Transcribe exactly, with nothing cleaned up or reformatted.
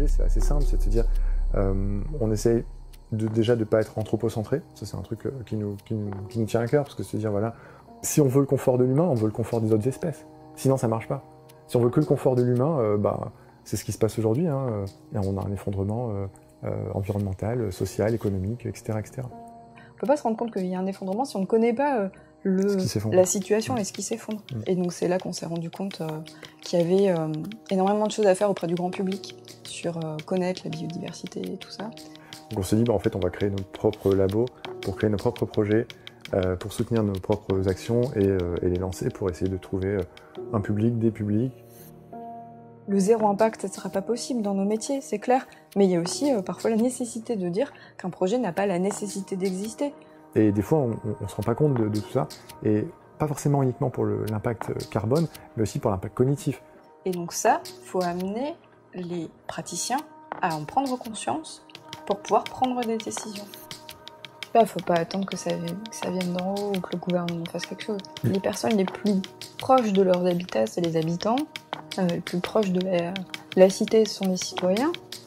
projet, c'est assez simple, c'est de se dire, euh, on essaye de, déjà de ne pas être anthropocentré, ça c'est un truc qui nous, qui, nous, qui nous tient à cœur, parce que c'est de dire, voilà, si on veut le confort de l'humain, on veut le confort des autres espèces, sinon ça marche pas. Si on veut que le confort de l'humain, euh, bah, c'est ce qui se passe aujourd'hui, hein, euh, on a un effondrement euh, euh, environnemental, social, économique, et cetera, et cetera. On peut pas se rendre compte qu'il y a un effondrement si on ne connaît pas euh, le, la situation et ce qui s'effondre. Mmh. Et donc c'est là qu'on s'est rendu compte euh, qu'il y avait euh, énormément de choses à faire auprès du grand public sur euh, connaître la biodiversité et tout ça. Donc on s'est dit, bah, en fait, on va créer notre propre labo pour créer nos propres projets, euh, pour soutenir nos propres actions et, euh, et les lancer pour essayer de trouver euh, un public, des publics. Le zéro impact, ça ne sera pas possible dans nos métiers, c'est clair. Mais il y a aussi euh, parfois la nécessité de dire qu'un projet n'a pas la nécessité d'exister. Et des fois, on ne se rend pas compte de, de tout ça. Et pas forcément uniquement pour l'impact carbone, mais aussi pour l'impact cognitif. Et donc ça, il faut amener les praticiens à en prendre conscience pour pouvoir prendre des décisions. Il ne faut pas attendre que ça, que ça vienne d'en haut ou que le gouvernement fasse quelque chose. Mmh. Les personnes les plus proches de leurs habitats, c'est les habitants. Euh, les plus proches de la, la cité, ce sont les citoyens.